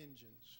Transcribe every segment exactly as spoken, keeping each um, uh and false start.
engines.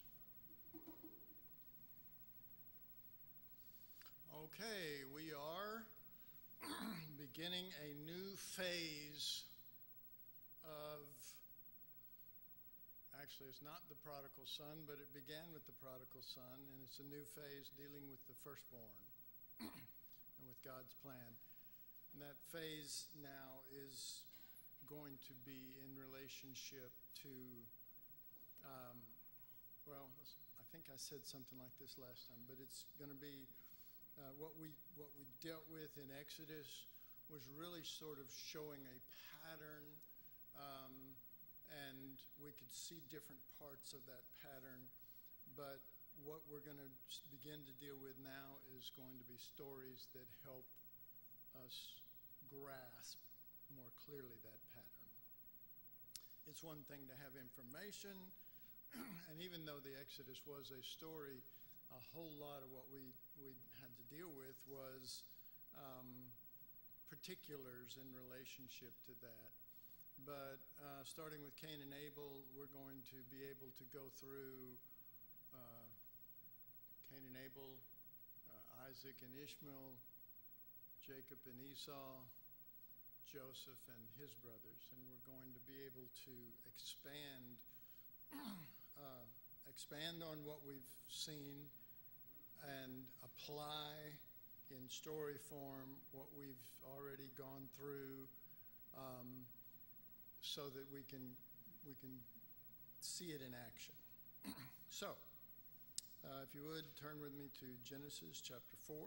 Okay, we are beginning a new phase of, actually it's not the prodigal son, but it began with the prodigal son, and it's a new phase dealing with the firstborn and with God's plan. And that phase now is going to be in relationship to, um, well, I think I said something like this last time, but it's going to be uh, what we what we dealt with in Exodus was really sort of showing a pattern, um, and we could see different parts of that pattern. But what we're going to begin to deal with now is going to be stories that help us grasp more clearly that pattern. It's one thing to have information, and even though the Exodus was a story, a whole lot of what we, we had to deal with was um, particulars in relationship to that. But uh, starting with Cain and Abel, we're going to be able to go through uh, Cain and Abel, uh, Isaac and Ishmael, Jacob and Esau, Joseph and his brothers, and we're going to be able to expand uh, expand on what we've seen and apply in story form what we've already gone through, um, so that we can we can see it in action. So, uh, if you would turn with me to Genesis chapter four.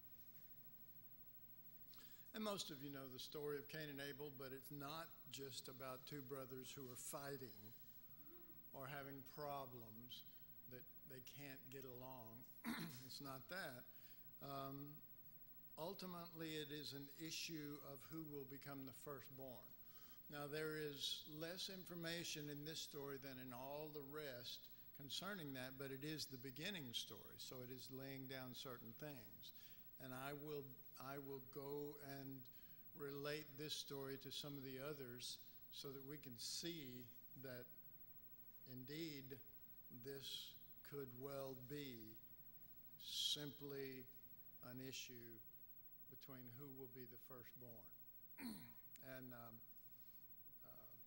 And most of you know the story of Cain and Abel, but it's not just about two brothers who are fighting or having problems that they can't get along. It's not that. Um, ultimately, it is an issue of who will become the firstborn. Now, there is less information in this story than in all the rest concerning that, but it is the beginning story, so it is laying down certain things. And I will, I will go and relate this story to some of the others so that we can see that indeed this could well be simply an issue between who will be the firstborn. And um, uh,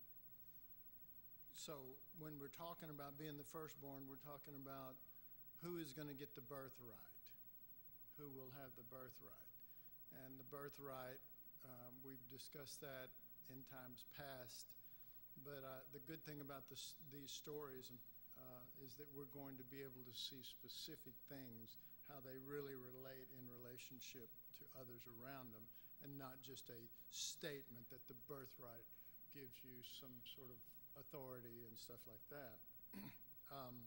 so when we're talking about being the firstborn, we're talking about who is going to get the birthright. Who will have the birthright. And the birthright, um, we've discussed that in times past, but uh, the good thing about this, these stories uh, is that we're going to be able to see specific things, how they really relate in relationship to others around them, and not just a statement that the birthright gives you some sort of authority and stuff like that. um,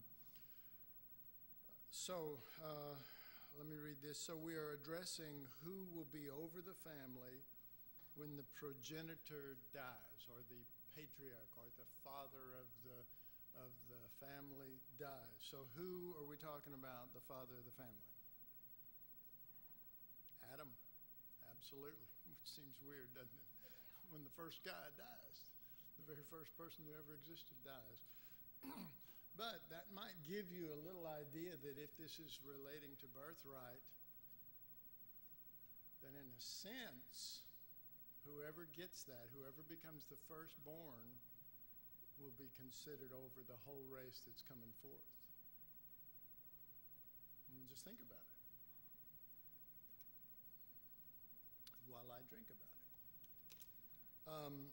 so, uh, Let me read this. So we are addressing who will be over the family when the progenitor dies, or the patriarch, or the father of the of the family dies. So who are we talking about, the father of the family? Adam. Absolutely. Which seems weird, doesn't it? When the first guy dies, the very first person who ever existed dies. But that might give you a little idea that if this is relating to birthright, then in a sense, whoever gets that, whoever becomes the firstborn, will be considered over the whole race that's coming forth. And just think about it while I drink about it. Um,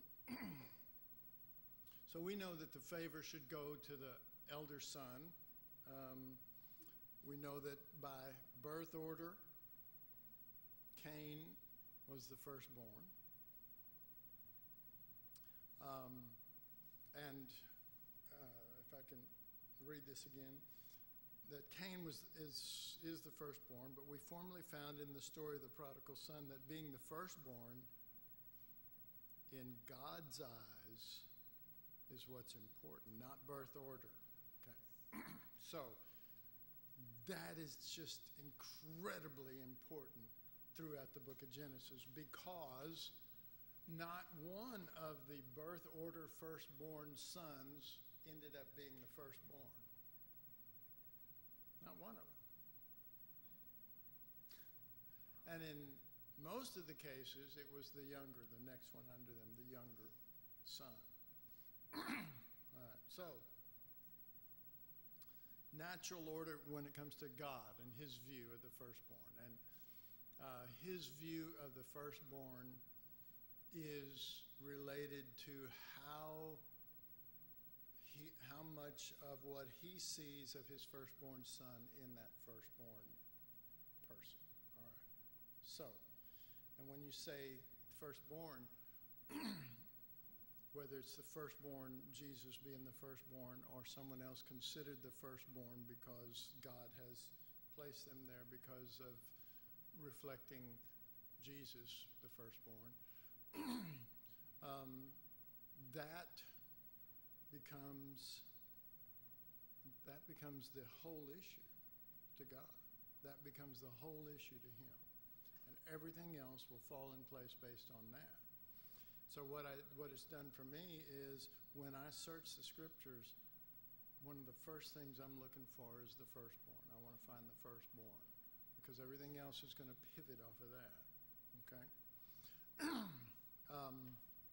so we know that the favor should go to the elder son. Um, we know that by birth order, Cain was the firstborn. Um, and uh, if I can read this again, that Cain was is is the firstborn, but we formerly found in the story of the prodigal son that being the firstborn in God's eyes is what's important, not birth order. Okay. So that is just incredibly important throughout the book of Genesis, because not one of the birth order firstborn sons ended up being the firstborn. not one of them. And in most of the cases, it was the younger, the next one under them, the younger son. All right, so natural order when it comes to God and his view of the firstborn. And uh, his view of the firstborn is related to how he, how much of what he sees of his firstborn son in that firstborn person. All right. So, and when you say firstborn, whether it's the firstborn, Jesus being the firstborn, or someone else considered the firstborn because God has placed them there because of reflecting Jesus, the firstborn, um, that becomes that becomes the whole issue to God. That becomes the whole issue to him. And everything else will fall in place based on that. So what I what it's done for me is when I search the scriptures, one of the first things I'm looking for is the firstborn. I want to find the firstborn because everything else is going to pivot off of that. Okay? um,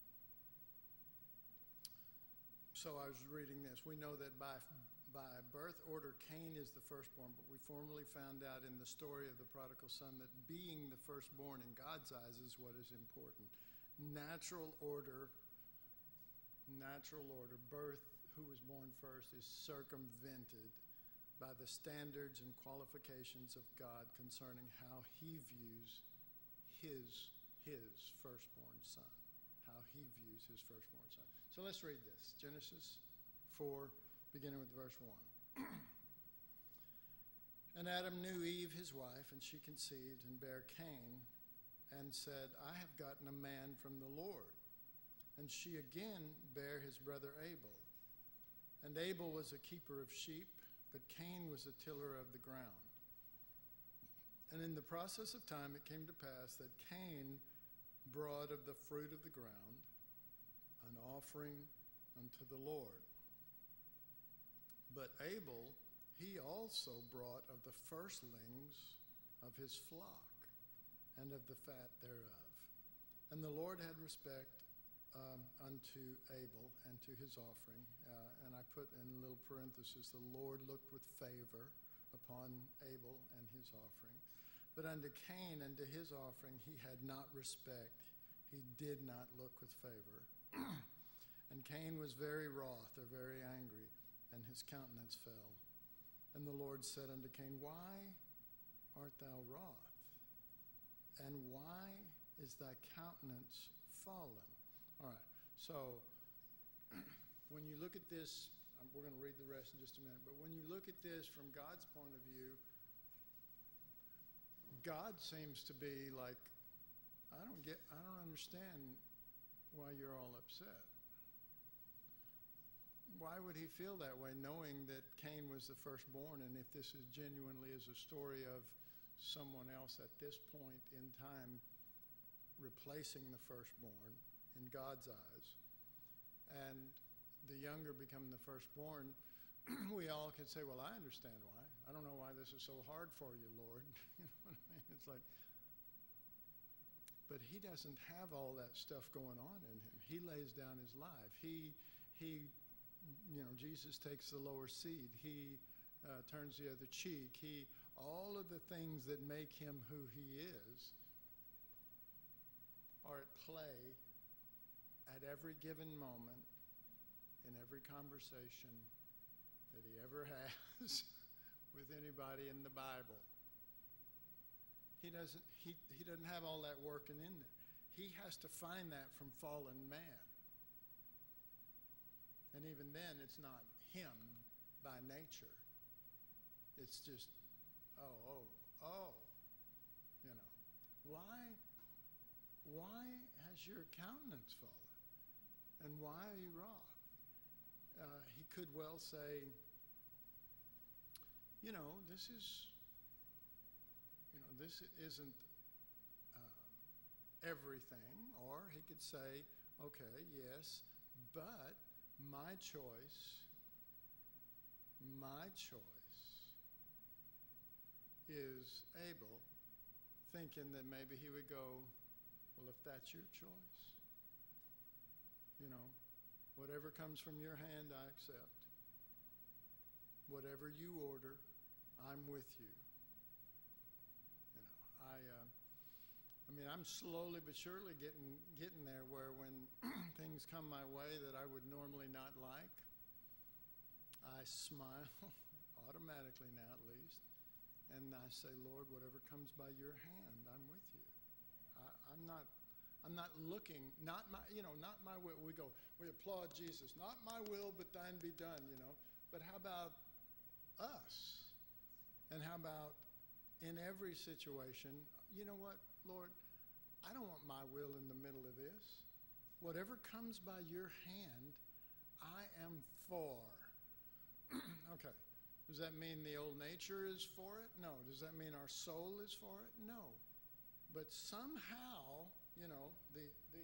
So I was reading this. We know that by, by birth order, Cain is the firstborn, but we formerly found out in the story of the prodigal son that being the firstborn in God's eyes is what is important. Natural order, natural order, birth, who was born first, is circumvented by the standards and qualifications of God concerning how he views his, his firstborn son. How he views his firstborn son. So let's read this. Genesis four, beginning with verse one. And Adam knew Eve, his wife, and she conceived and bare Cain, and said, I have gotten a man from the Lord. And she again bare his brother Abel. And Abel was a keeper of sheep, but Cain was a tiller of the ground. And in the process of time it came to pass that Cain brought of the fruit of the ground an offering unto the Lord. But Abel, he also brought of the firstlings of his flock and of the fat thereof. And the Lord had respect um, unto Abel and to his offering. Uh, and I put in a little parenthesis, the Lord looked with favor upon Abel and his offering. But unto Cain and to his offering he had not respect. He did not look with favor. And Cain was very wroth, or very angry, and his countenance fell. And the Lord said unto Cain, Why art thou wroth? And why is thy countenance fallen? All right, so when you look at this, we're going to read the rest in just a minute, but when you look at this from God's point of view, God seems to be like, I don't get, I don't understand why you're all upset. Why would he feel that way, knowing that Cain was the firstborn, and if this is genuinely is a story of someone else at this point in time replacing the firstborn in God's eyes, and the younger become the firstborn, we all could say, well, I understand why. I don't know why this is so hard for you, Lord. You know what I mean? It's like, but he doesn't have all that stuff going on in him. He lays down his life. He, he, you know, Jesus takes the lower seat. He uh, turns the other cheek. He, all of the things that make him who he is are at play at every given moment in every conversation that he ever has with anybody in the Bible. He doesn't, he, he doesn't have all that working in there. He has to find that from fallen man. And even then, it's not him by nature. It's just, oh, oh, oh, you know. Why, why has your countenance fallen? And why are you wroth? Uh, he could well say, you know, this is, you know, this isn't uh, everything. Or he could say, okay, yes, but my choice, my choice is Abel, thinking that maybe he would go, well, if that's your choice, you know, whatever comes from your hand, I accept. Whatever you order, I'm with you. You know, I, uh, I mean, I'm slowly but surely getting getting there where when things come my way that I would normally not like, I smile automatically now, at least, and I say, Lord, whatever comes by your hand, I'm with you. I, I'm not. I'm not looking, not my, you know, not my will. We go, we applaud Jesus. Not my will, but thine be done, you know. But how about us? And how about in every situation, you know what, Lord, I don't want my will in the middle of this. Whatever comes by your hand, I am for. Okay. Does that mean the old nature is for it? No. Does that mean our soul is for it? No. But somehow, you know, the, the,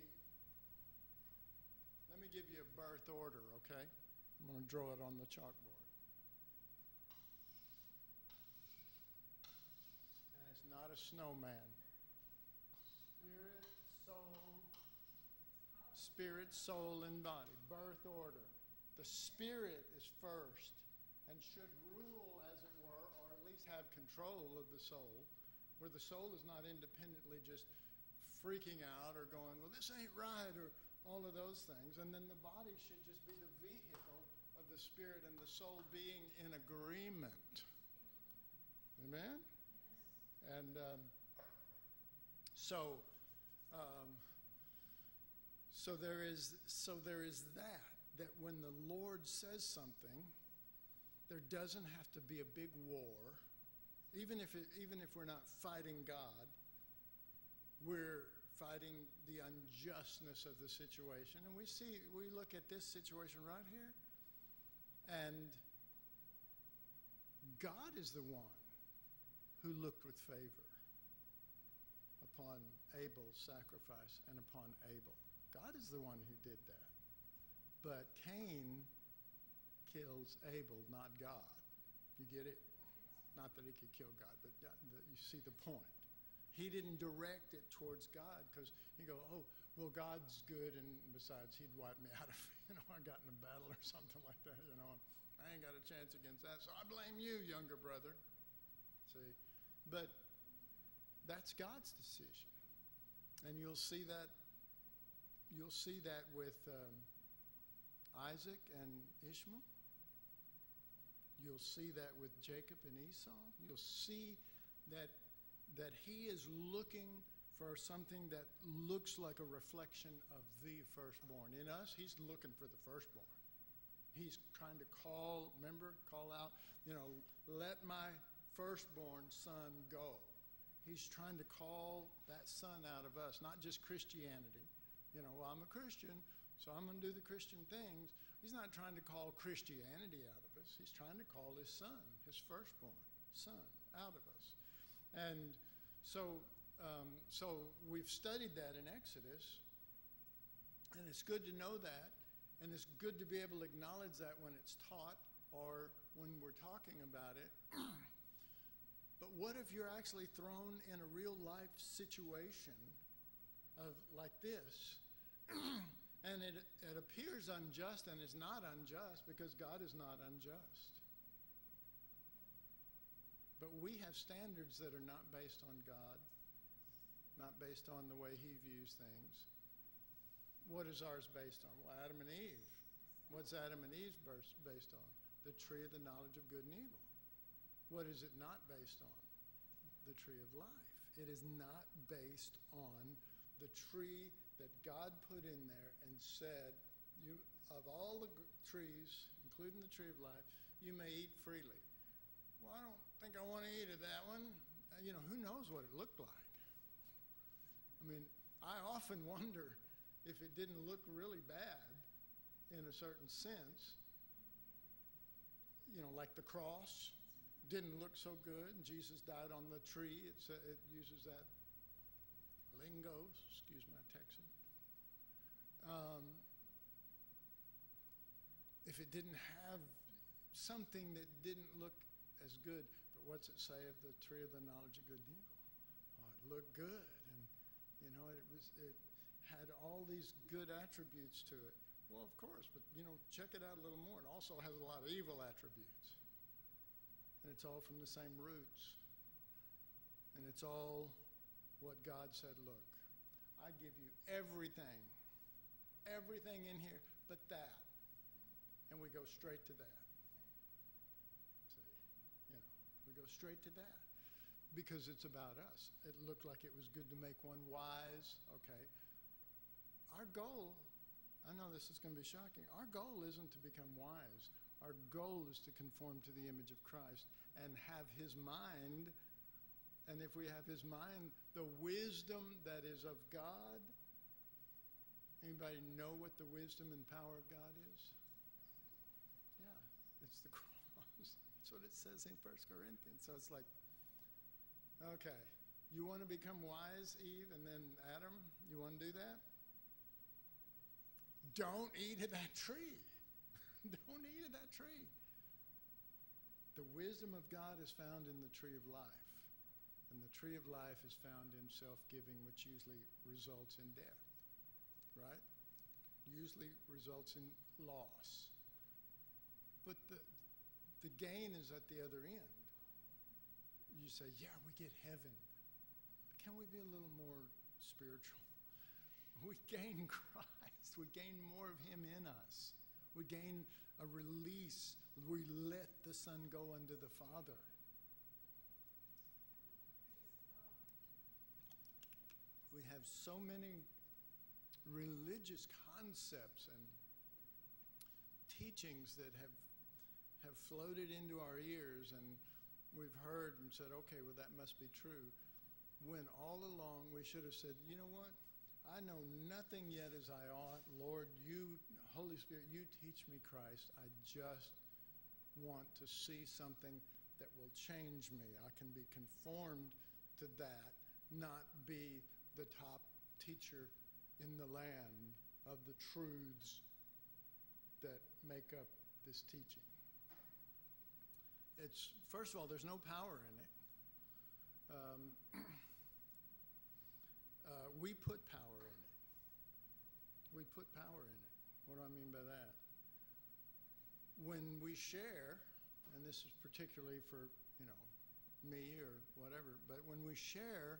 let me give you a birth order, okay? I'm going to draw it on the chalkboard. And it's not a snowman. Spirit, soul, spirit, soul, and body. Birth order. The spirit is first and should rule, as it were, or at least have control of the soul, where the soul is not independently just freaking out or going, well, this ain't right, or all of those things. And then the body should just be the vehicle of the spirit and the soul being in agreement. Amen? And um, so, um, so there is, so there is that, that when the Lord says something, there doesn't have to be a big war. Even if, it, even if we're not fighting God, we're fighting the unjustness of the situation. And we see, we look at this situation right here, and God is the one who looked with favor upon Abel's sacrifice and upon Abel. God is the one who did that. But Cain kills Abel, not God. You get it? Not that he could kill God, but you see the point. He didn't direct it towards God, because you go, oh, well, God's good, and besides, he'd wipe me out if, you know, I got in a battle or something like that, you know. I ain't got a chance against that, so I blame you, younger brother. See? But that's God's decision. And you'll see that, you'll see that with um, Isaac and Ishmael. You'll see that with Jacob and Esau. You'll see that that he is looking for something that looks like a reflection of the firstborn. In us, he's looking for the firstborn. He's trying to call, remember, call out, you know, let my firstborn son go. He's trying to call that son out of us, not just Christianity. You know, well, I'm a Christian, so I'm going to do the Christian things. He's not trying to call Christianity out of us. He's trying to call his son, his firstborn son, out of us. And so, um, so we've studied that in Exodus, and it's good to know that, and it's good to be able to acknowledge that when it's taught or when we're talking about it. But what if you're actually thrown in a real life situation of like this, and it, it appears unjust and is not unjust because God is not unjust? But we have standards that are not based on God, not based on the way he views things. What is ours based on? Well, Adam and Eve. What's Adam and Eve's based on? The tree of the knowledge of good and evil. What is it not based on? The tree of life. It is not based on the tree that God put in there and said, "You of all the trees, including the tree of life, you may eat freely." Well, I don't think I want to eat of that one. Uh, you know, who knows what it looked like? I mean, I often wonder if it didn't look really bad in a certain sense. You know, like the cross didn't look so good, and Jesus died on the tree. It's, uh, it uses that lingo, excuse my Texan. Um, if it didn't have something that didn't look as good. But what's it say of the tree of the knowledge of good and evil? Oh, it looked good, and you know, it was it had all these good attributes to it. Well, of course, but you know, check it out a little more. It also has a lot of evil attributes, and it's all from the same roots. And it's all what God said, look, I give you everything, everything in here but that. And we go straight to that. See, you know, we go straight to that because it's about us. It looked like it was good to make one wise. Okay. Our goal, I know this is going to be shocking, our goal isn't to become wise. Our goal is to conform to the image of Christ and have his mind. And if we have his mind, the wisdom that is of God. Anybody know what the wisdom and power of God is? Yeah, it's the cross. That's what it says in First Corinthians. So it's like, okay, you want to become wise, Eve, and then Adam, you want to do that? Don't eat of that tree. Don't eat of that tree. The wisdom of God is found in the tree of life. And the tree of life is found in self-giving, which usually results in death, right? Usually results in loss. But the, the gain is at the other end. You say, yeah, we get heaven. Can we be a little more spiritual? We gain Christ. We gain more of him in us. We gain a release. We let the Son go unto the Father. We have so many religious concepts and teachings that have have floated into our ears, and we've heard and said, okay, well, that must be true. When all along we should have said, you know what? I know nothing yet as I ought. Lord, you, Holy Spirit, you teach me Christ. I just want to see something that will change me. I can be conformed to that, not be the top teacher in the land of the truths that make up this teaching. It's, first of all, there's no power in it. Um, uh, we put power in it. We put power in it. What do I mean by that? When we share, and this is particularly for, you know, me or whatever, but when we share,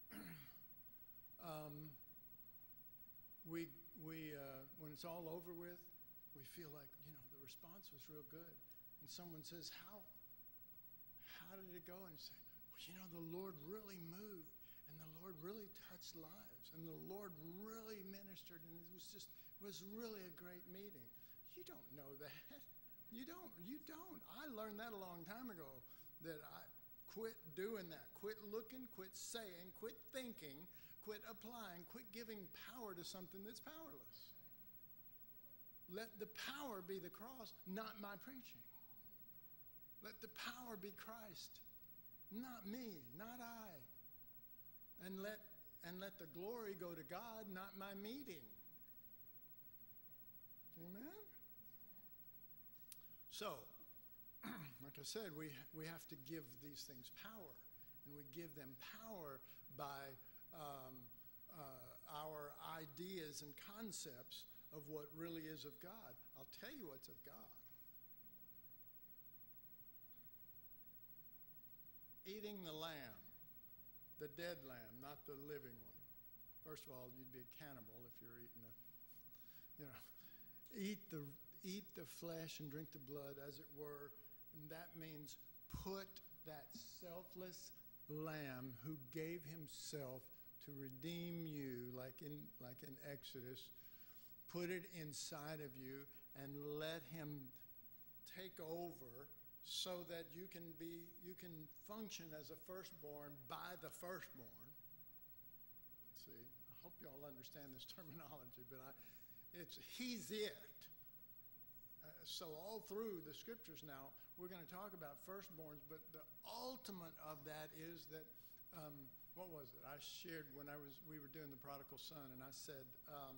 Um, we, we, uh, when it's all over with, we feel like, you know, the response was real good. And someone says, how, how did it go? And you say, well, you know, the Lord really moved, and the Lord really touched lives, and the Lord really ministered, and it was just, it was really a great meeting. You don't know that. You don't, you don't. I learned that a long time ago, that I quit doing that. Quit looking, quit saying, quit thinking, quit applying, quit giving power to something that's powerless. Let the power be the cross, not my preaching. Let the power be Christ, not me, not I. And let, and let the glory go to God, not my meeting. Amen? So, like I said, we, we have to give these things power. And we give them power by um, uh, our ideas and concepts of what really is of God. I'll tell you what's of God. Eating the lamb, the dead lamb, not the living one. First of all, you'd be a cannibal if you're eating a, you know, eat the, eat the flesh and drink the blood, as it were. And that means put that selfless lamb who gave himself to redeem you, like in, like in Exodus, put it inside of you and let him take over so that you can be, you can function as a firstborn by the firstborn. Let's see, I hope you all understand this terminology, but I, it's, he's it. Uh, so all through the scriptures now, we're going to talk about firstborns, but the ultimate of that is that, um, what was it? I shared when I was, we were doing the prodigal son, and I said, um,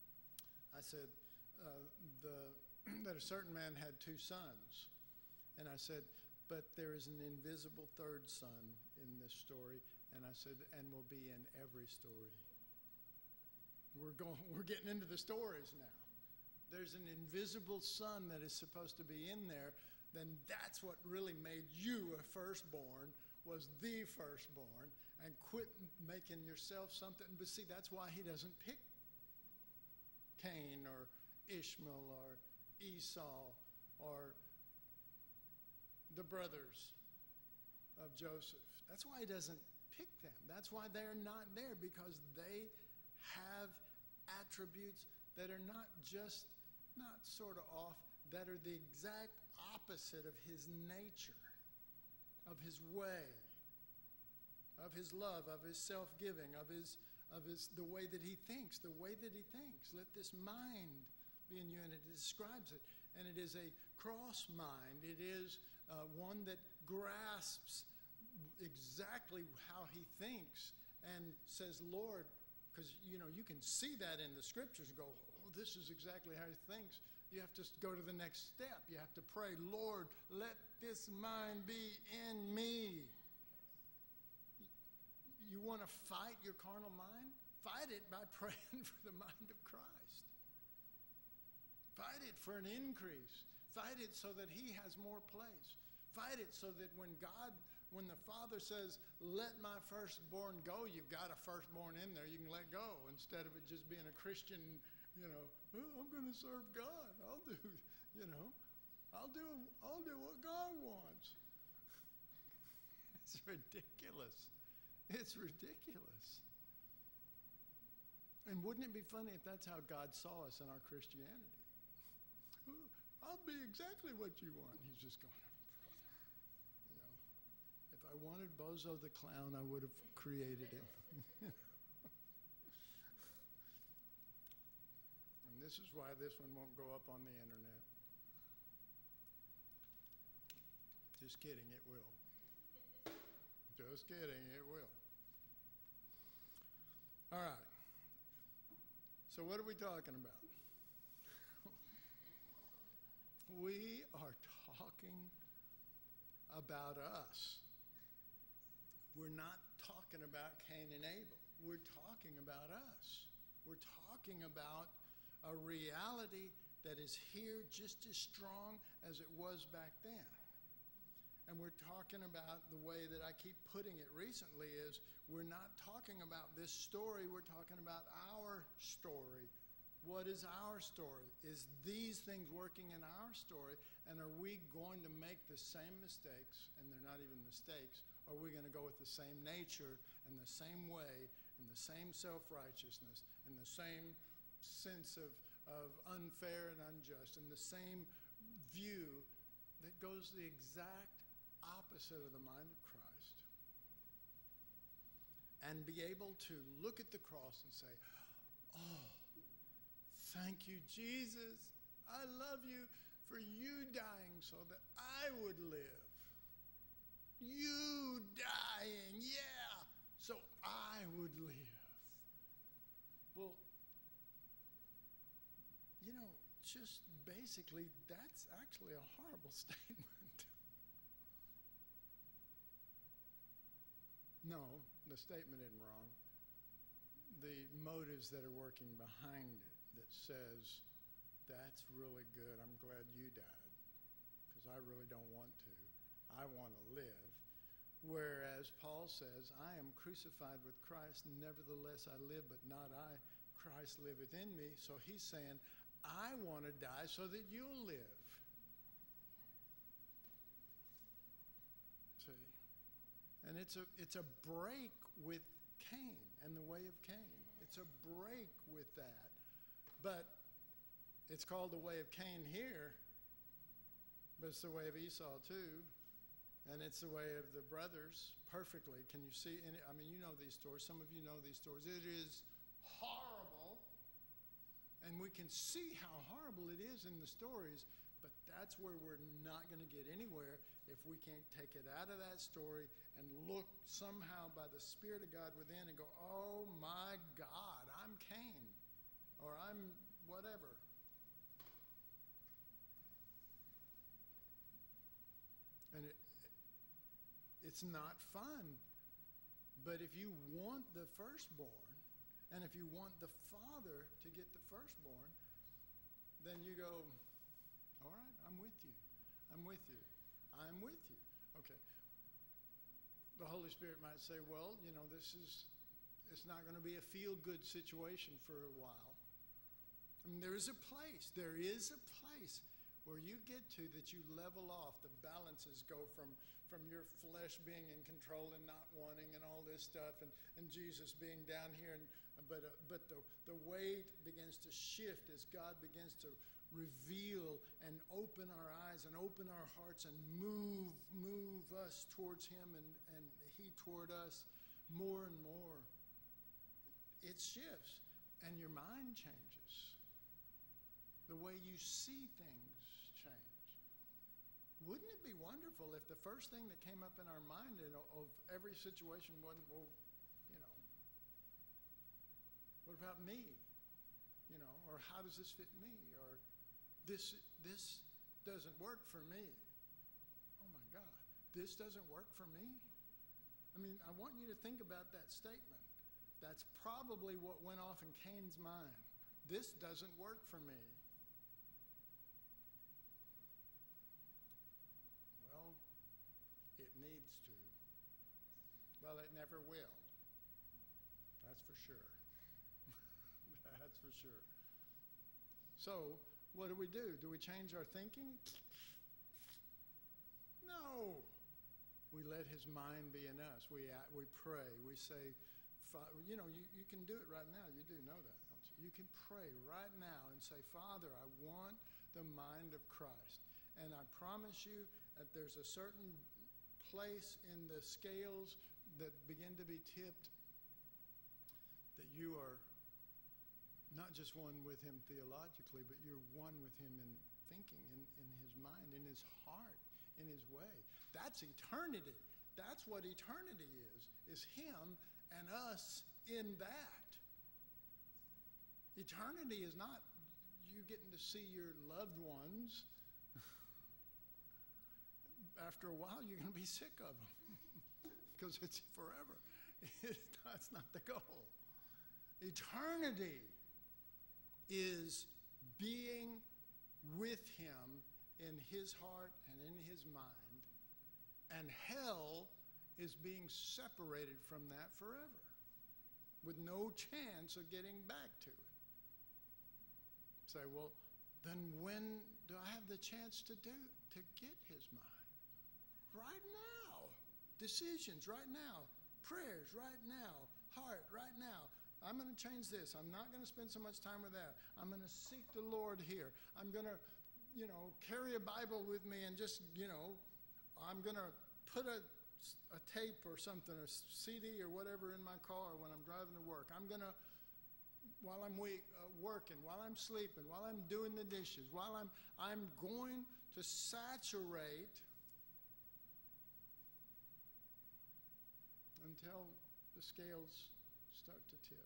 I said uh, the, that a certain man had two sons. And I said, but there is an invisible third son in this story. And I said, and will be in every story. We're going, we're getting into the stories now. There's an invisible son that is supposed to be in there. Then that's what really made you a firstborn, was the firstborn. And quit making yourself something. But see, that's why he doesn't pick Cain or Ishmael or Esau or the brothers of Joseph. That's why he doesn't pick them. That's why they're not there, because they have attributes that are not just, not sort of off, that are the exact opposite of his nature, of his way, of his love, of his self-giving, of his, of his, the way that he thinks, the way that he thinks. Let this mind be in you, and it describes it. And it is a cross mind. It is uh, one that grasps exactly how he thinks and says, Lord, because, you know, you can see that in the scriptures and go, oh, this is exactly how he thinks. You have to go to the next step. You have to pray, Lord, let this mind be in me. You want to fight your carnal mind? Fight it by praying for the mind of Christ. Fight it for an increase. Fight it so that he has more place. Fight it so that when God, when the Father says, let my firstborn go, you've got a firstborn in there you can let go, instead of it just being a Christian, you know, oh, I'm going to serve God. I'll do, you know, I'll do, I'll do what God wants. It's ridiculous. It's ridiculous. And wouldn't it be funny if that's how God saw us in our Christianity? I'll be exactly what you want. He's just going, brother. You know, if I wanted Bozo the Clown, I would have created him. And this is why this one won't go up on the internet. Just kidding, it will. Just kidding, it will. All right. So what are we talking about? We are talking about us. We're not talking about Cain and Abel. We're talking about us. We're talking about a reality that is here just as strong as it was back then. And we're talking about, the way that I keep putting it recently is, we're not talking about this story, we're talking about our story. What is our story? Is these things working in our story? And are we going to make the same mistakes, and they're not even mistakes, or are we going to go with the same nature and the same way and the same self-righteousness and the same sense of, of unfair and unjust and the same view that goes the exact opposite of the mind of Christ? And be able to look at the cross and say, oh, thank you, Jesus. I love you for you dying so that I would live. You dying, yeah, so I would live. Well, you know, just basically, that's actually a horrible statement. No, the statement isn't wrong. The motives that are working behind it, that says, that's really good, I'm glad you died, because I really don't want to. I want to live. Whereas Paul says, I am crucified with Christ, nevertheless I live, but not I, Christ liveth in me. So he's saying, I want to die so that you'll live. See? And it's a, it's a break with Cain and the way of Cain. It's a break with that. But it's called the way of Cain here, but it's the way of Esau too. And it's the way of the brothers perfectly. Can you see? Any, I mean, you know these stories. Some of you know these stories. It is horrible. And we can see how horrible it is in the stories. But that's where we're not going to get anywhere if we can't take it out of that story and look somehow by the Spirit of God within and go, oh my God, I'm Cain. Or I'm whatever. And it, it's not fun. But if you want the firstborn, and if you want the father to get the firstborn, then you go, all right, I'm with you. I'm with you. I'm with you. Okay. The Holy Spirit might say, well, you know, this is, it's not going to be a feel-good situation for a while. I mean, there is a place, there is a place where you get to that you level off. The balances go from, from your flesh being in control and not wanting and all this stuff, and, and Jesus being down here. And, but uh, but the, the weight begins to shift as God begins to reveal and open our eyes and open our hearts and move, move us towards him and, and he toward us more and more. It shifts and your mind changes. The way you see things change. Wouldn't it be wonderful if the first thing that came up in our mind in, of every situation wasn't, well, you know, what about me? You know, or how does this fit me? Or this, this doesn't work for me. Oh my God, this doesn't work for me? I mean, I want you to think about that statement. That's probably what went off in Cain's mind. This doesn't work for me. Well, it needs to. Well, it never will. That's for sure. That's for sure. So, what do we do? Do we change our thinking? No. We let his mind be in us. We act, we pray. We say, you know, you, you can do it right now. You do know that, don't you? You can pray right now and say, Father, I want the mind of Christ. And I promise you that there's a certain place in the scales that begin to be tipped that you are not just one with him theologically, but you're one with him in thinking, in, in his mind, in his heart, in his way. That's eternity. That's what eternity is, is him and us in that. Eternity is not you getting to see your loved ones. After a while, you're going to be sick of them because it's forever. That's not the goal. Eternity is being with him in his heart and in his mind, and hell is being separated from that forever with no chance of getting back to it. Say, well, then when do I have the chance to do to get his mind? Right now. Decisions right now. Prayers right now. Heart right now. I'm going to change this. I'm not going to spend so much time with that. I'm going to seek the Lord here. I'm going to, you know, carry a Bible with me and just, you know, I'm going to put a, a tape or something, a C D or whatever in my car when I'm driving to work. I'm going to, while I'm we, uh, working, while I'm sleeping, while I'm doing the dishes, while I'm, I'm going to saturate until the scales start to tip,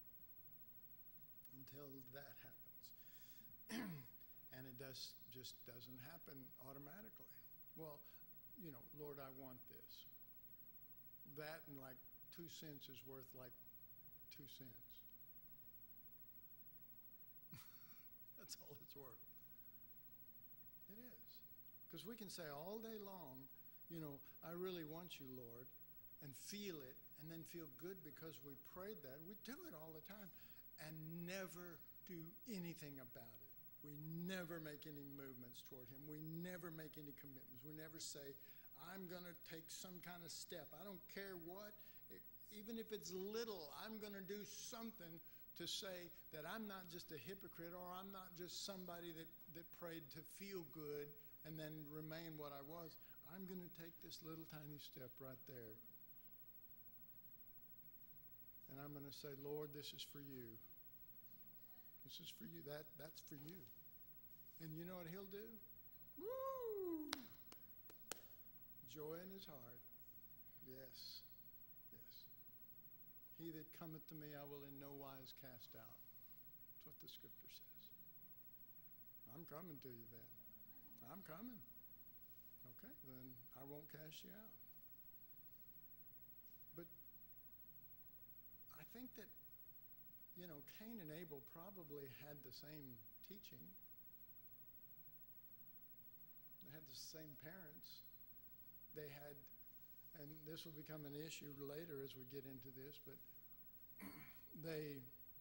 until that happens. And it does just doesn't happen automatically. Well, you know, Lord, I want this. That and like two cents is worth like two cents. That's all it's worth. It is. Because we can say all day long, you know, I really want you, Lord, and feel it, and then feel good because we prayed that. We do it all the time and never do anything about it. We never make any movements toward him. We never make any commitments. We never say, I'm going to take some kind of step. I don't care what. It, even if it's little, I'm going to do something to say that I'm not just a hypocrite, or I'm not just somebody that, that prayed to feel good and then remain what I was. I'm going to take this little tiny step right there. And I'm going to say, Lord, this is for you. This is for you. That, that's for you. And you know what he'll do? Woo! Joy in his heart. Yes. Yes. He that cometh to me, I will in no wise cast out. That's what the scripture says. I'm coming to you then. I'm coming. okay, then I won't cast you out. But I think that, you know, Cain and Abel probably had the same teaching. They had the same parents. They had, and this will become an issue later as we get into this, but they,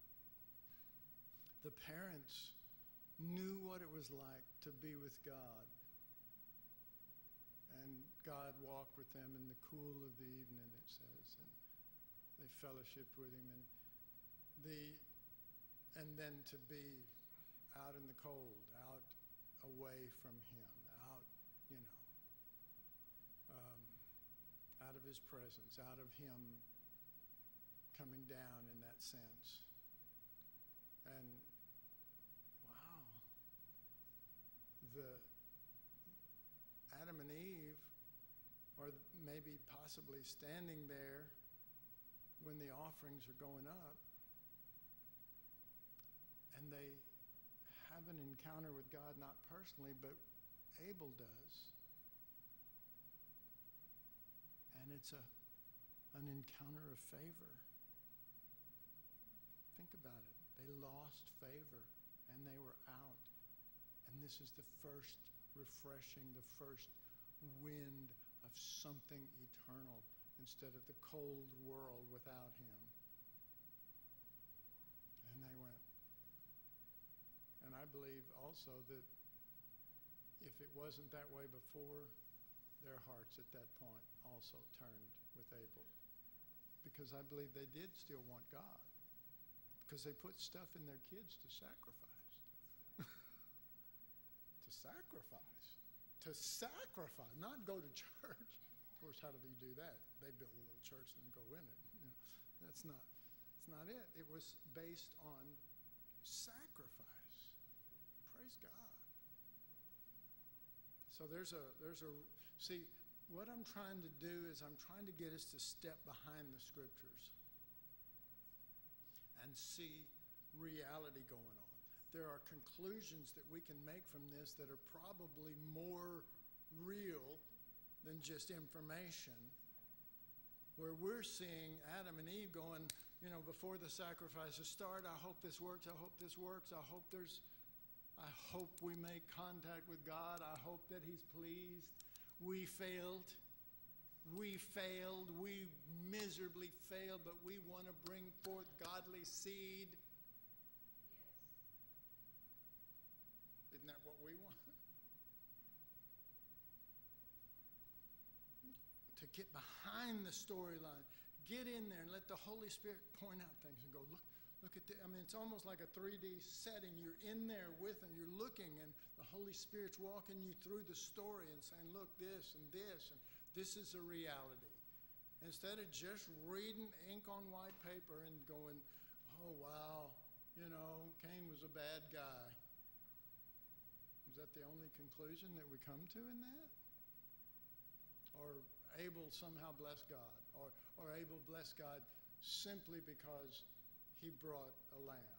the parents knew what it was like to be with God. And God walked with them in the cool of the evening, it says, and they fellowshiped with him. And the, and then to be out in the cold, out away from him, out, you know, um, out of his presence, out of him coming down in that sense. And wow, the Adam and Eve, or maybe possibly standing there when the offerings are going up, and they have an encounter with God, not personally, but Abel does. And it's a an encounter of favor. Think about it. They lost favor, and they were out. And this is the first refreshing, the first wind of something eternal instead of the cold world without him. And they went. And I believe also that if it wasn't that way before, their hearts at that point also turned with Abel. Because I believe they did still want God. Because they put stuff in their kids to sacrifice. To sacrifice. To sacrifice, not go to church. Of course, how do they do that? They build a little church and go in it. You know, that's not, that's not it. It was based on sacrifice. Praise God. So there's a, there's a, see, what I'm trying to do is I'm trying to get us to step behind the scriptures and see reality going on. There are conclusions that we can make from this that are probably more real than just information, where we're seeing Adam and Eve going, you know, before the sacrifices start, I hope this works, I hope this works, I hope there's, I hope we make contact with God, I hope that he's pleased. We failed. We failed. We miserably failed, but we want to bring forth godly seed. Isn't that what we want? To get behind the storyline, get in there and let the Holy Spirit point out things and go, look, look at the, I mean, it's almost like a three D setting. You're in there with them, you're looking, and the Holy Spirit's walking you through the story and saying, look, this and this, and this is a reality. Instead of just reading ink on white paper and going, oh, wow, you know, Cain was a bad guy. Is that the only conclusion that we come to in that? Or Abel somehow blessed God, or, or Abel blessed God simply because he brought a lamb.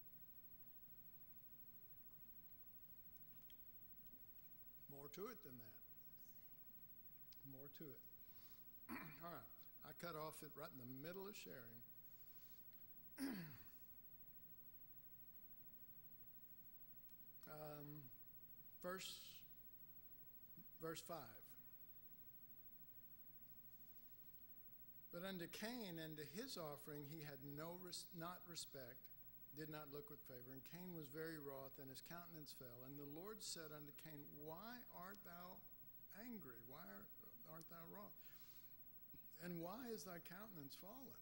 More to it than that. More to it. All right. I cut off it right in the middle of sharing. um, verse, verse five. But unto Cain and to his offering he had no res- not respect, did not look with favor. And Cain was very wroth, and his countenance fell. And the Lord said unto Cain, why art thou angry? Why art, art thou wroth? And why is thy countenance fallen?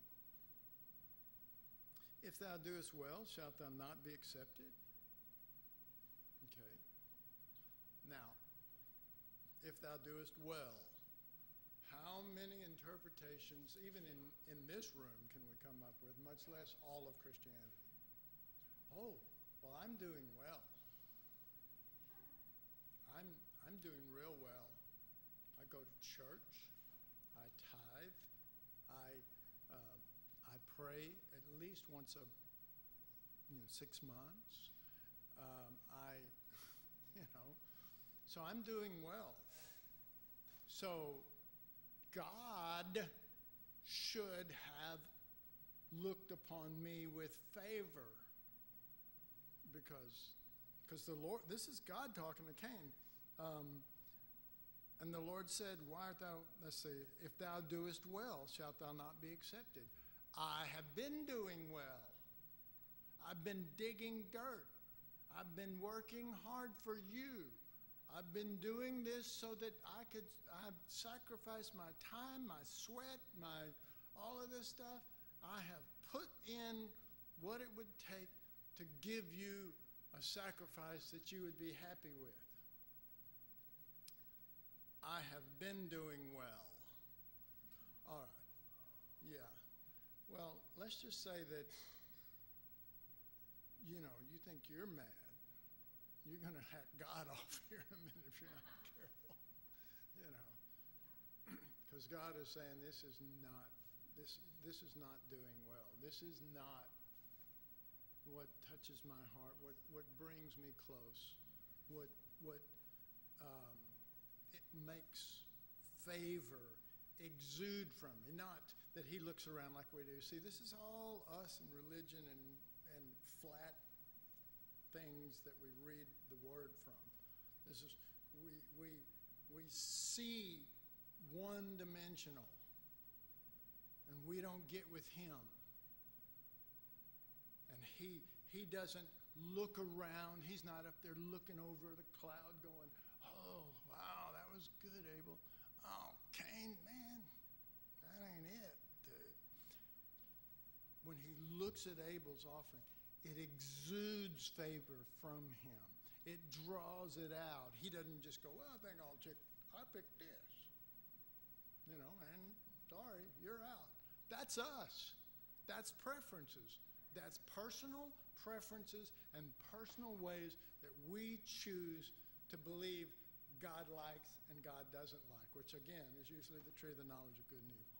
If thou doest well, shalt thou not be accepted? Okay. Now, if thou doest well, how many interpretations, even in, in this room, can we come up with, much less all of Christianity? Oh, well, I'm doing well. I'm, I'm doing real well. I go to church. I tithe. I, uh, I pray at least once a, you know, six months. Um, I, you know, so I'm doing well. So God should have looked upon me with favor because because the Lord, this is God talking to Cain. Um, and the Lord said, why art thou, let's see, if thou doest well, shalt thou not be accepted? I have been doing well. I've been digging dirt. I've been working hard for you. I've been doing this so that I could, I've sacrificed my time, my sweat, my, all of this stuff. I have put in what it would take to give you a sacrifice that you would be happy with. I have been doing well. All right. Yeah. Well, let's just say that, you know, you think you're mad. You're going to hack God off here in a minute if you're not careful. You know. Because God is saying this is not, this, this is not doing well. This is not what touches my heart, what, what brings me close, what, what um, it makes favor exude from me. Not that he looks around like we do. See, this is all us and religion and, and flat things that we read the word from. This is, we, we, we see one-dimensional, and we don't get with him. And he, he doesn't look around. He's not up there looking over the cloud going, oh, wow, that was good, Abel. Oh, Cain, man, that ain't it, dude. When he looks at Abel's offering, it exudes favor from him. It draws it out. He doesn't just go, well, I think I'll check, I picked this. You know, and sorry, you're out. That's us. That's preferences. That's personal preferences and personal ways that we choose to believe God likes and God doesn't like, which again is usually the tree of the knowledge of good and evil.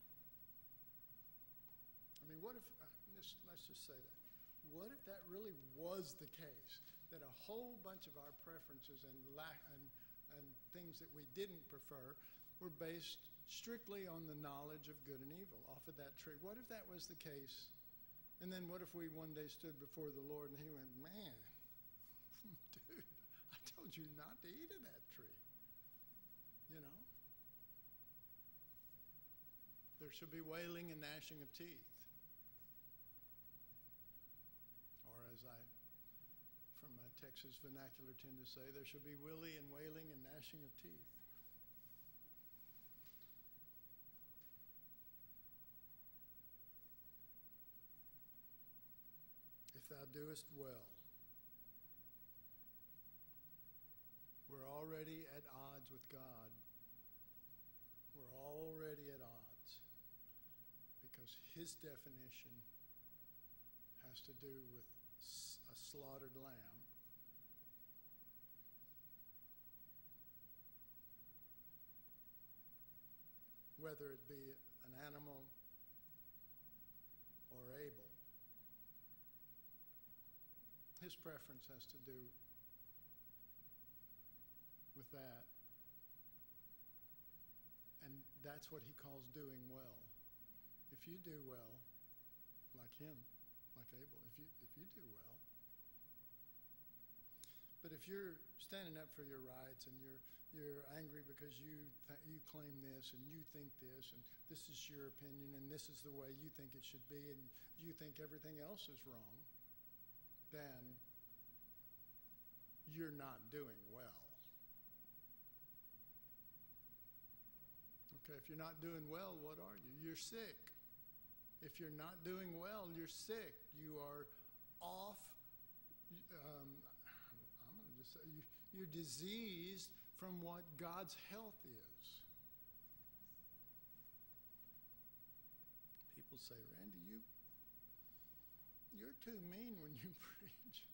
I mean, what if, uh, this, let's just say that. What if that really was the case, that a whole bunch of our preferences and, lack, and, and things that we didn't prefer were based strictly on the knowledge of good and evil off of that tree? What if that was the case? And then what if we one day stood before the Lord and he went, man, dude, I told you not to eat of that tree. You know? There should be wailing and gnashing of teeth. Or as I, from my Texas vernacular, tend to say, there should be willy and wailing and gnashing of teeth. If thou doest well, we're already at odds with God. We're already at odds because his definition has to do with a slaughtered lamb. Whether it be an animal or Abel. His preference has to do with that. And that's what he calls doing well. If you do well, like him, like Abel, if you if you do well. But if you're standing up for your rights and you're you're angry because you th- you claim this and you think this and this is your opinion and this is the way you think it should be and you think everything else is wrong, then you're not doing well. Okay, if you're not doing well, what are you? You're sick. If you're not doing well, you're sick. You are off. Um, I'm going to just say you, you're diseased from what God's health is. People say, Randy, you, you're too mean when you preach.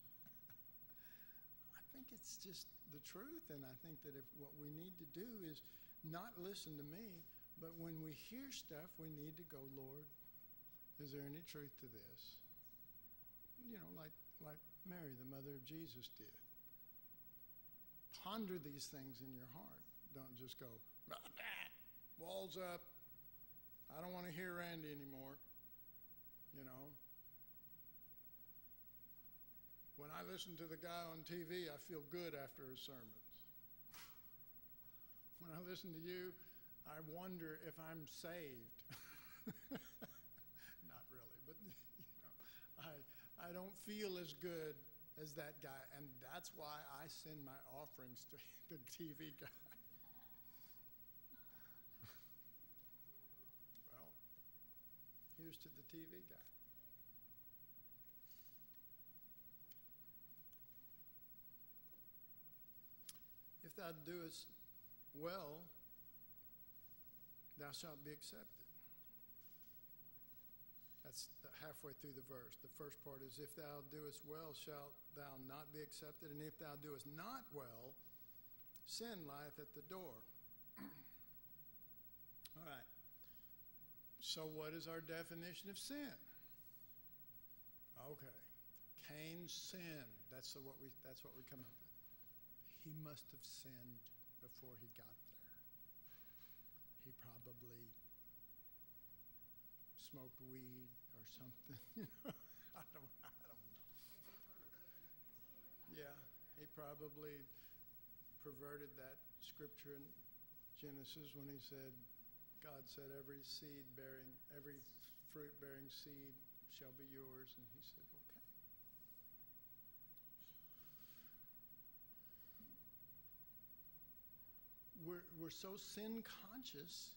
I think it's just the truth, and I think that if what we need to do is not listen to me, but when we hear stuff, we need to go, Lord, is there any truth to this? You know, like like Mary, the mother of Jesus, did. Ponder these things in your heart. Don't just go, bah, bah. balls up. I don't want to hear Randy anymore, you know. When I listen to the guy on T V, I feel good after his sermons. When I listen to you, I wonder if I'm saved. Not really, but you know, I, I don't feel as good as that guy, and that's why I send my offerings to the T V guy. Well, here's to the T V guy. If thou doest well, thou shalt be accepted. That's the halfway through the verse. The first part is, if thou doest well, shalt thou not be accepted, and if thou doest not well, sin lieth at the door. All right. So what is our definition of sin? Okay. Cain's sin. That's the, what we that's what we come up with. He must have sinned before he got there. He probably smoked weed or something. You know, I don't, I don't know. Yeah, he probably perverted that scripture in Genesis when he said, God said, every seed bearing, every fruit bearing seed shall be yours. And he said, okay. We're, we're so sin conscious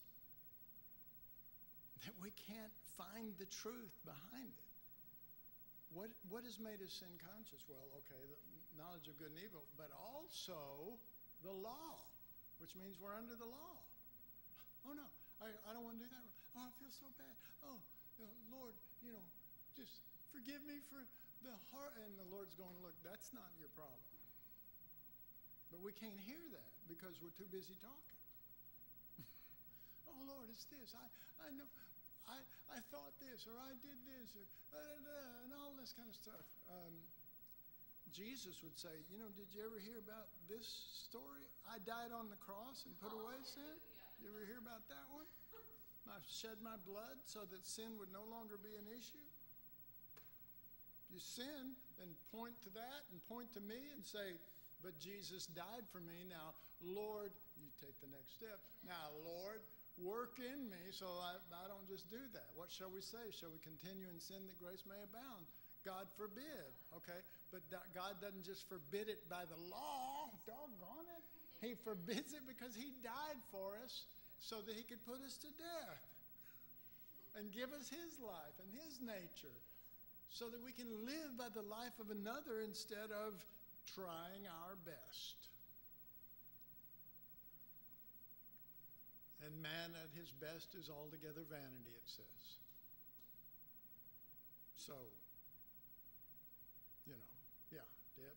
that we can't find the truth behind it. What, what has made us sin conscious? Well, okay, the knowledge of good and evil, but also the law, which means we're under the law. Oh, no, I, I don't want to do that. Oh, I feel so bad. Oh, you know, Lord, you know, just forgive me for the heart. And the Lord's going, look, that's not your problem. But we can't hear that because we're too busy talking. Oh, Lord, it's this. I, I know. I, I thought this, or I did this, or da, da, da, and all this kind of stuff. Um, Jesus would say, you know, did you ever hear about this story? I died on the cross and put oh, away sin. Yeah. You ever hear about that one? I shed my blood so that sin would no longer be an issue. If you sin, then point to that and point to me and say, but Jesus died for me. Now, Lord, you take the next step. Now, Lord, work in me so I, I don't just do that. What shall we say? Shall we continue in sin that grace may abound? God forbid, okay? But God doesn't just forbid it by the law, doggone it. He forbids it because he died for us so that he could put us to death and give us his life and his nature so that we can live by the life of another instead of trying our best. And man at his best is altogether vanity, it says. So, you know, yeah, Deb?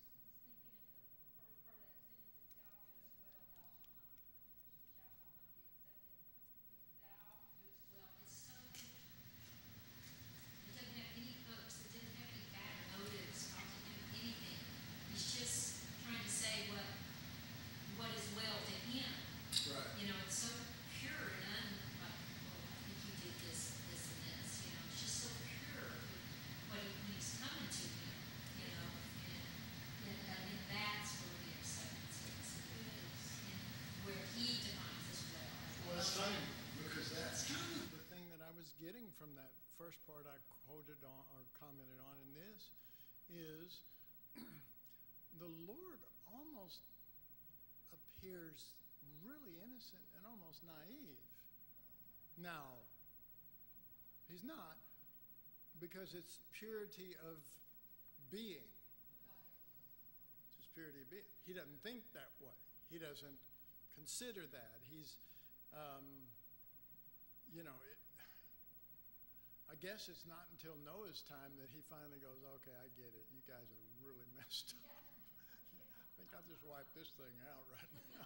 Getting from that first part I quoted on or commented on in this is the Lord almost appears really innocent and almost naive. Now, he's not, because it's purity of being. It's just purity of being. He doesn't think that way. He doesn't consider that. He's, um, you know, it, I guess it's not until Noah's time that he finally goes, okay, I get it. You guys are really messed up. I think I'll just wipe this thing out right now.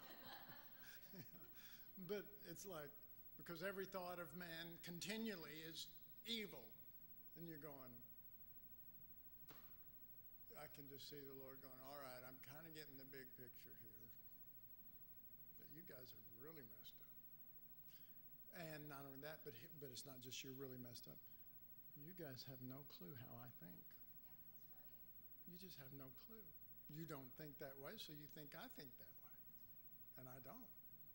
But it's like, because every thought of man continually is evil. And you're going, I can just see the Lord going, all right, I'm kind of getting the big picture here. That you guys are really messed up. and not only that, but he, but it's not just you're really messed up. You guys have no clue how I think. Yeah, that's right. You just have no clue. You don't think that way, so you think I think that way. And I don't.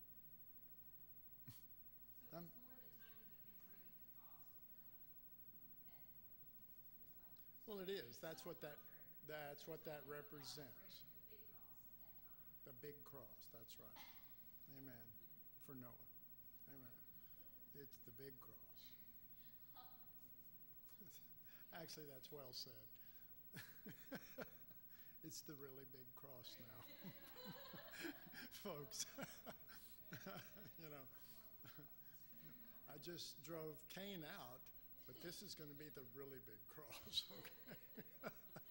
So Um, it's more the timing of him bringing the cross with Noah. That is like. well, it is. That's what that, Contrary. that's what that Noah represents. bringing the big cross at that time. The big cross, that's right. Amen. For Noah. Amen. It's the big cross. Actually, that's well said. It's the really big cross now. Folks, you know, I just drove Cain out, but this is going to be the really big cross, okay?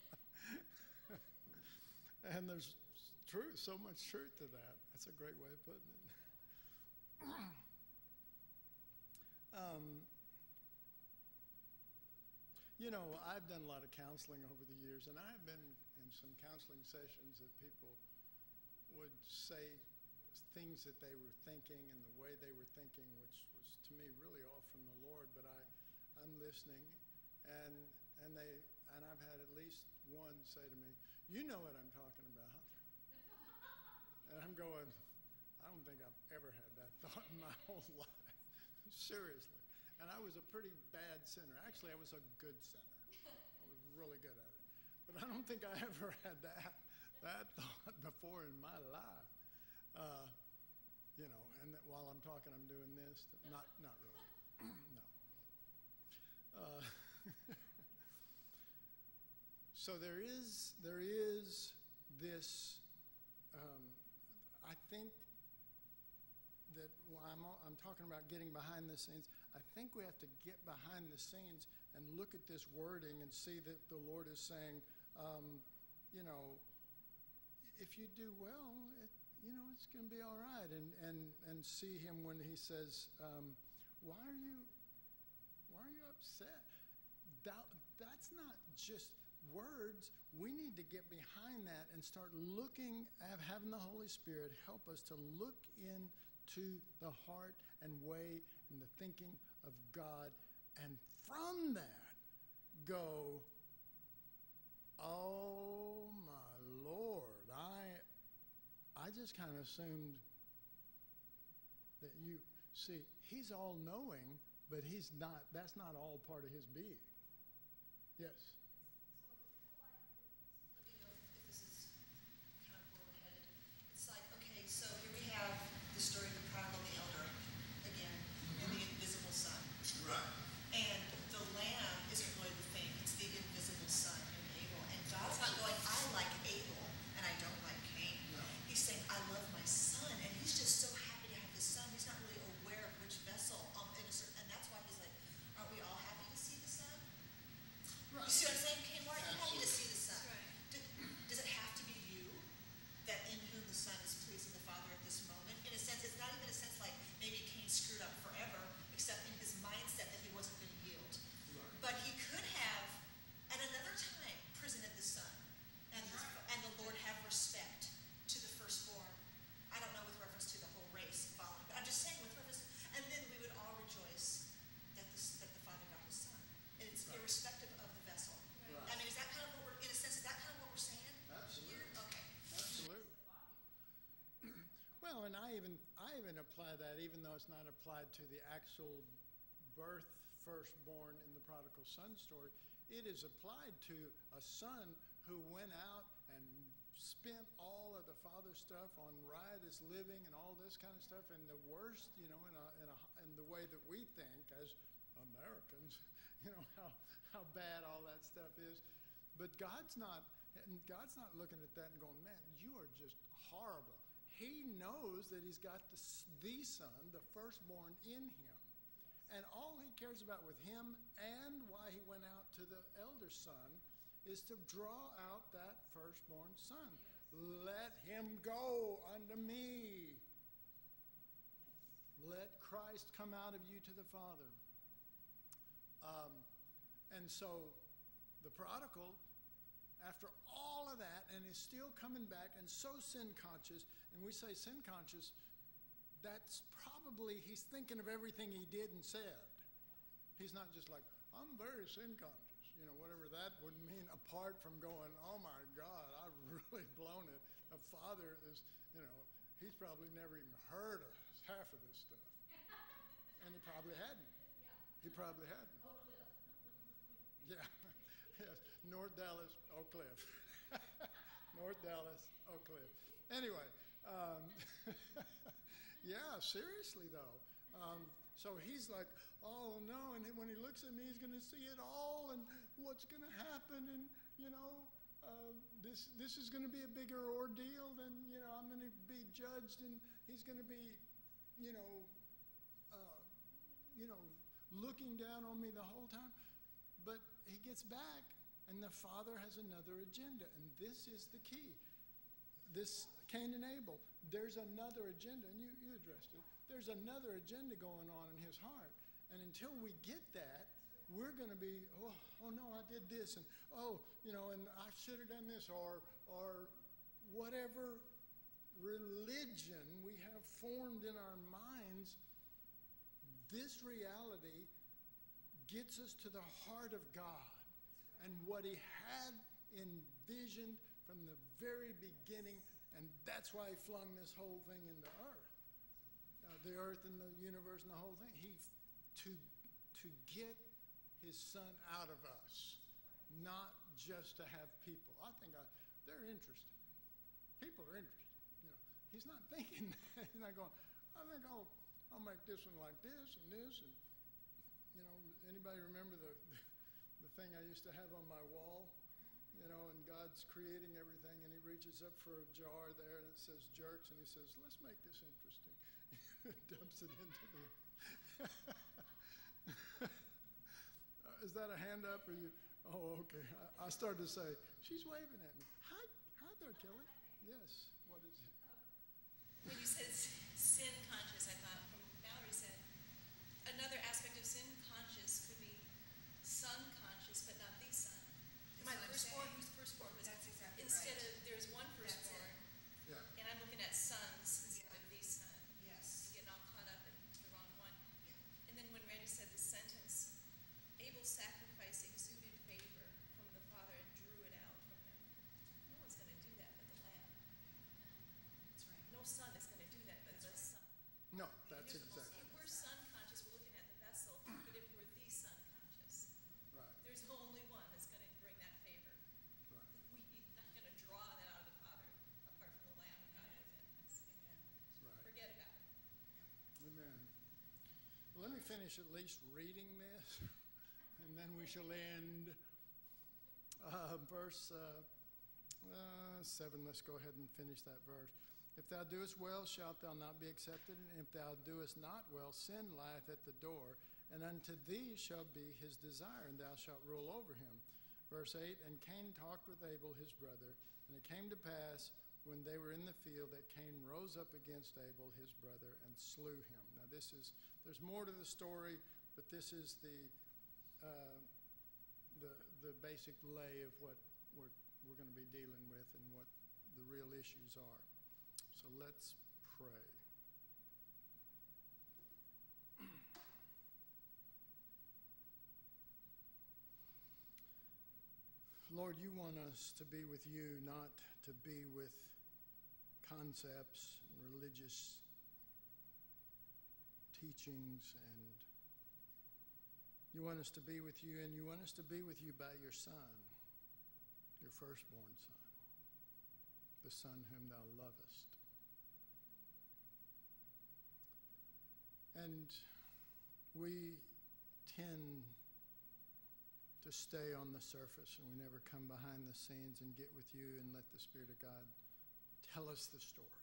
And there's truth, so much truth to that. That's a great way of putting it. um, you know, I've done a lot of counseling over the years, and I've been in some counseling sessions that people would say things that they were thinking and the way they were thinking, which was to me really off from the Lord. But I, I'm listening, and and they and I've had at least one say to me, "You know what I'm talking about," and I'm going, "I don't think I've ever had that thought in my whole life, seriously." And I was a pretty bad sinner. Actually, I was a good sinner. I was really good at it, but I don't think I ever had that that thought before in my life. Uh, you know, and that while I'm talking, I'm doing this. Not, not really. No. Uh, so there is, there is this. Um, I think that while I'm, I'm talking about getting behind the scenes, I think we have to get behind the scenes and look at this wording and see that the Lord is saying, um, you know, if you do well, it, you know, it's going to be all right. And, and, and see him when he says, um, why are you, why are you upset? That, that's not just words. We need to get behind that and start looking, have, having the Holy Spirit help us to look into the heart and way and the thinking of God. And from that, go, oh my Lord, I I just kind of assumed that you see, he's all knowing, but he's not, that's not all part of his being. Yes. So it's kind of like, let me know if this is kind of where we're headed. It's like, okay, so here we have the story of the prodigal and the elder again, and the invisible son. Right. And the lamb isn't really the thing, it's the invisible son in Abel. And God's not going, I like Abel and I don't like Cain. No. He's saying, I love my son, and he's just so happy to have his son. He's not really aware of which vessel, um, in a certain, and that's why he's like, aren't we all happy to see the son? Right. You see what I'm saying, Cain? Why are you happy to Absolutely. see the son? That's right. Do- Does it have to be you that in whom the son is pleasing the Father at this moment? In a sense, it's not even a sense like maybe Cain screwed up forever, except in his mindset that he wasn't going to yield. Right. But he could have, at another time, presented the son, and the, and the Lord have respect to the firstborn. I don't know with reference to the whole race following, but I'm just saying with reference, and then we would all rejoice that the, that the Father got his son. And it's Right. irrespective of the vessel. Right. I mean, is that kind of what we're, in a sense, is that kind of what we're saying? Absolutely. Here? Okay. Absolutely. Well, and I even I even apply that, even though it's not applied to the actual birth firstborn in the prodigal son story, it is applied to a son who went out and spent all of the father's stuff on riotous living and all this kind of stuff, and the worst, you know, in a in a in the way that we think as Americans, you know, how how bad all that stuff is. But God's not and God's not looking at that and going, man, you are just horrible. He knows that he's got the, s- the son, the firstborn in him. And all he cares about with him and why he went out to the elder son is to draw out that firstborn son. Let him go unto me. Let Christ come out of you to the Father. Um, and so the prodigal, after all of that, and is still coming back and so sin conscious, and we say sin conscious that's probably, he's thinking of everything he did and said. He's not just like, I'm very sin conscious, you know, whatever that would mean, apart from going, oh my God, I've really blown it. A father is, you know, he's probably never even heard of half of this stuff. And he probably hadn't. He probably hadn't. Oak Cliff. Yeah. Yes. North Dallas, Oak Cliff. North Dallas, Oak Cliff. Anyway, um, yeah, seriously though. Um, so he's like, oh no, and when he looks at me, he's going to see it all and what's going to happen, and you know, uh, this this is going to be a bigger ordeal than, you know, I'm going to be judged, and he's going to be, you know, uh, you know, looking down on me the whole time. But he gets back, and the father has another agenda, and this is the key. This Cain and Abel, there's another agenda, and you, you addressed it. There's another agenda going on in his heart. And until we get that, we're going to be, oh, oh no, I did this, and oh, you know, and I should have done this, or, or whatever religion we have formed in our minds. This reality gets us to the heart of God and what he had envisioned from the very beginning, and that's why he flung this whole thing into earth. Uh, the earth and the universe and the whole thing. He, to, to get his son out of us, not just to have people. I think I, they're interested. People are interested. You know, he's not thinking that. He's not going, I think I'll, I'll make this one like this and this, and you know, anybody remember the, the thing I used to have on my wall? You know, and God's creating everything, and he reaches up for a jar there, and it says jerks, and he says, let's make this interesting. Dumps it into the... Is that a hand up, or you? Oh, okay. I, I started to say, she's waving at me. Hi, hi there, Kelly. Yes, what is it? When you said sin conscious, I thought, from Mallory said, another aspect of sin conscious could be son conscious, but not the son. That's My what I'm firstborn, saying. who's firstborn, was That's exactly instead right. of there's one That's firstborn, Yeah. and I'm looking at sons instead Yeah. of the son, Yes. getting all caught up in the wrong one. Yeah. And then when Randy said the sentence, Abel's sacrifice exuded favor from the Father and drew it out from him. No one's going to do that but the Lamb. That's right. No son is going to do that but the That's Son. No, that's Invisible exactly If we're son conscious, we're looking at the vessel, but if we're the son conscious, right. there's only one that's going to bring that favor. Right. We're not going to draw that out of the Father apart from the Lamb of God within us. Amen. Right. Forget about it. Amen. Well, let me finish at least reading this, and then we shall end uh, verse uh, uh, seven. Let's go ahead and finish that verse. If thou doest well, shalt thou not be accepted, and if thou doest not well, sin lieth at the door, and unto thee shall be his desire, and thou shalt rule over him. Verse eight, and Cain talked with Abel his brother, and it came to pass, when they were in the field, that Cain rose up against Abel his brother and slew him. Now this is, there's more to the story, but this is the uh, the the basic lay of what we're, we're going to be dealing with and what the real issues are. So let's pray. Lord, you want us to be with you, not to be with concepts and religious teachings, and you want us to be with you, and you want us to be with you by your Son, your firstborn Son, the Son whom thou lovest. And we tend to stay on the surface, and we never come behind the scenes and get with you and let the Spirit of God tell us the story.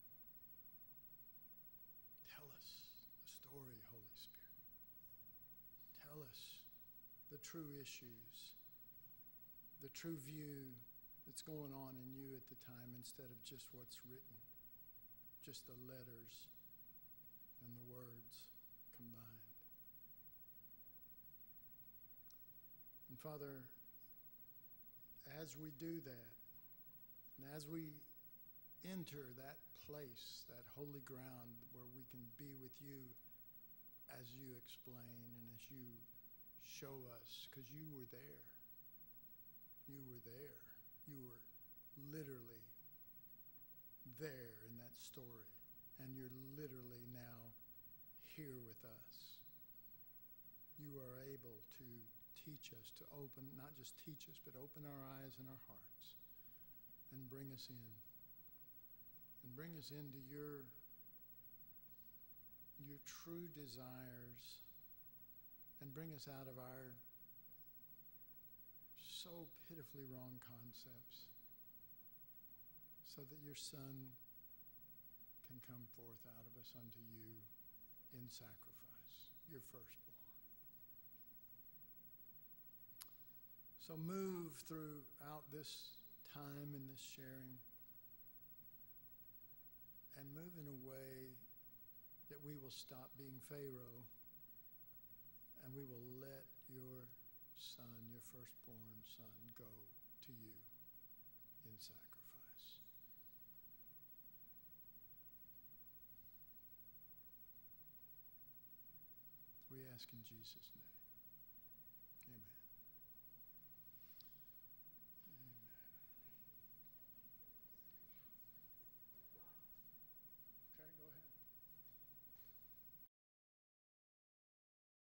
Tell us the story, Holy Spirit. Tell us the true issues, the true view that's going on in you at the time, instead of just what's written, just the letters and the words combined. And Father, as we do that, and as we enter that place, that holy ground where we can be with you as you explain and as you show us, because you were there. You were there. You were literally there in that story, and you're literally now here with us. You are able to teach us, to open, not just teach us, but open our eyes and our hearts and bring us in. And bring us into your, your true desires, and bring us out of our so pitifully wrong concepts, so that your Son can come forth out of us unto you in sacrifice, your firstborn. So move throughout this time and this sharing, and move in a way that we will stop being Pharaoh, and we will let your Son, your firstborn Son, go to you in sacrifice. We ask in Jesus' name.